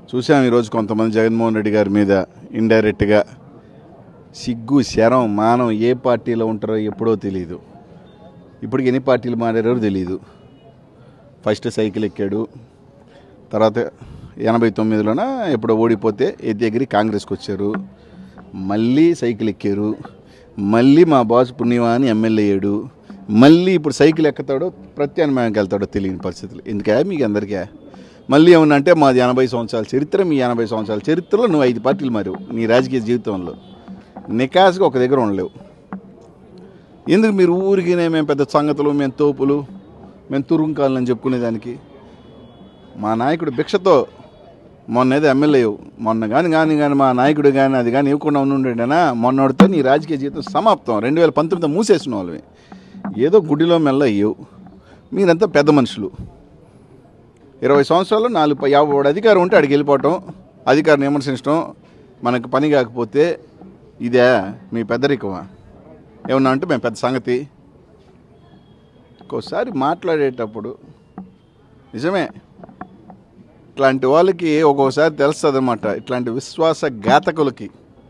చూసాం ఈరోజు కొంతమంది జగన్మోహన్ రెడ్డి గారి మీద ఇండైరెక్ట్గా సిగ్గు శరం మానం ఏ పార్టీలో ఉంటారో ఎప్పుడో తెలియదు. ఇప్పటికి ఎన్ని పార్టీలు మారారో తెలియదు. ఫస్ట్ సైకిల్ ఎక్కాడు, తర్వాత 89లోన ఎప్పుడో ఓడిపోతే ఎగిరి కాంగ్రెస్కి వచ్చారు, మళ్ళీ సైకిల్ ఎక్కారు, మళ్ళీ మా బాస్ పుణ్యవాని ఎమ్మెల్యే అయ్యాడు, మళ్ళీ ఇప్పుడు సైకిల్ ఎక్కుతాడో ప్రత్యామ్నాయానికి వెళ్తాడో తెలియని పరిస్థితులు. ఎందుకే మీకు అందరికీ మళ్ళీ ఏమన్నంటే మాది 80 సంవత్సరాల చరిత్ర, మీ 80 సంవత్సరాల చరిత్రలో నువ్వు 5 పార్టీలు మారావు నీ రాజకీయ జీవితంలో. నికాస్గా ఒక దగ్గర ఉండలేవు. ఎందుకు మీరు ఊరికి మేము పెద్ద సంగతులు, మేము తోపులు, మేము తురుంకాలని చెప్పుకునేదానికి? మా నాయకుడు భిక్షతో మొన్న ఏదో ఎమ్మెల్యే మొన్న కానీ మా నాయకుడు కానీ అది కానీ ఇవ్వకుండా ఉండుండేనా మొన్నటితో నీ రాజకీయ జీవితం సమాప్తం. 2019 మూసేసిన వాళ్ళవి. ఏదో గుడిలో మెల్ల అయ్యవు. మీరంతా పెద్ద మనుషులు. 20 సంవత్సరాలు 50 అధికారం ఉంటే అడిగి వెళ్ళిపోవటం, అధికారిని విమర్శించడం, మనకు పని కాకపోతే ఇదే మీ పెద్దరికమా? ఏమన్నా అంటే మేము పెద్ద సంగతి. ఒక్కోసారి మాట్లాడేటప్పుడు నిజమే ఇట్లాంటి వాళ్ళకి ఒక్కోసారి తెలుస్తుంది అన్నమాట. ఇట్లాంటి విశ్వాసఘాతకులకి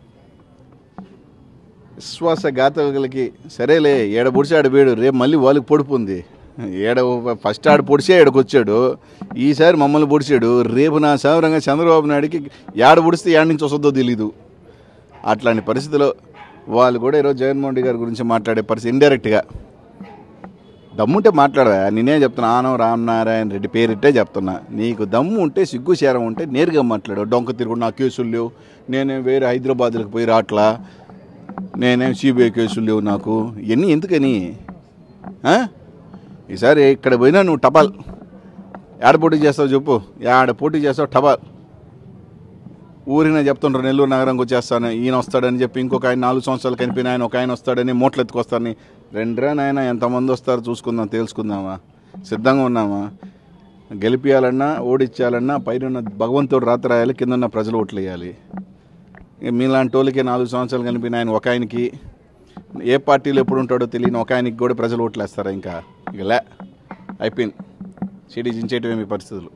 సరేలే ఏడ పొడిచి ఆడ వేడు, రేపు మళ్ళీ వాళ్ళకి పొడుపుంది. ఫస్ట్ ఆడ పొడిచే ఏడకు వచ్చాడు, ఈసారి మమ్మల్ని పొడిచాడు, రేపు నా సావరంగా చంద్రబాబు నాయుడికి ఏడ పొడిస్తే ఏడ నుంచి వస్తుందో తెలీదు. అట్లాంటి పరిస్థితిలో వాళ్ళు కూడా ఈరోజు జగన్మోహన్ రెడ్డి గారి గురించి మాట్లాడే పరిస్థితి. ఇండైరెక్ట్గా దమ్ముంటే మాట్లాడవా? నేనే చెప్తున్నా, ఆనం రామనారాయణ రెడ్డి పేరిట్టే చెప్తున్నా. నీకు దమ్ము ఉంటే, సిగ్గు శరం ఉంటే నేరుగా మాట్లాడు. డొంక తిరుగుడు, నా కేసులు లేవు, నేనేం వేరే హైదరాబాద్లకు పోయి రాట్లా, నేనేం సిబిఐ కేసులు లేవు నాకు, ఇవన్నీ ఎందుకని? ఈసారి ఇక్కడ పోయినా నువ్వు టపాల్ ఏడ పోటీ చేస్తావు చెప్పు, ఏడ పోటీ చేస్తావు టపాల్. ఊరిన చెప్తుంటారు నెల్లూరు నగరంకి వచ్చేస్తాను, ఈయన వస్తాడని చెప్పి ఇంకొక ఆయన 4 సంవత్సరాలు కనిపిన ఆయన ఒక ఆయన వస్తాడని మూటలు ఎత్తుకొస్తారని. రెండ్రా నాయన ఎంతమంది వస్తారు చూసుకుందాం, తెలుసుకుందామా? సిద్ధంగా ఉన్నామా? గెలిపియాలన్నా ఓడించాలన్నా పైన భగవంతుడు రాత్రి రాయాలి, కింద ఉన్న ప్రజలు ఓట్లు వేయాలి. మీలాంటి వాళ్ళకి 4 సంవత్సరాలు కనిపిన ఆయన ఒక ఆయనకి, ఏ పార్టీలో ఎప్పుడు ఉంటాడో తెలియని ఒక ఆయనకి కూడా ప్రజలు ఓట్లు వేస్తారా? ఇంకా ఇక అయిపోయింది. సిటీ జించేయటమే మీ పరిస్థితులు.